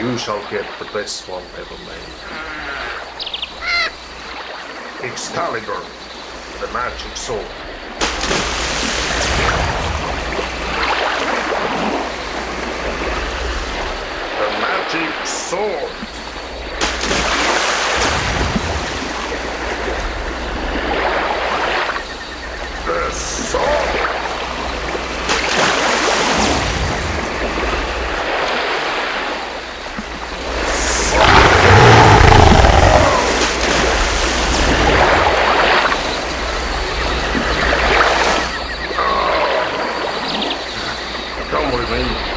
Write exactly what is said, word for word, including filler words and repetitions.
You shall get the best one ever made. Excalibur, the magic sword. The magic sword. The sword. Come with me.